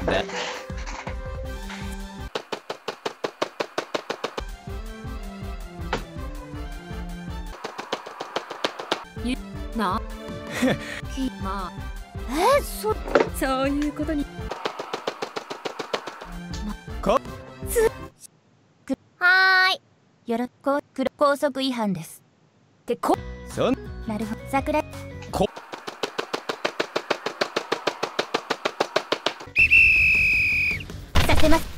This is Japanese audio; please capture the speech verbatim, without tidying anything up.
だ。 ゆなひまあえそそういうことにまこつくはーいよろこくる高速違反ですってこそんなるほど桜こさせます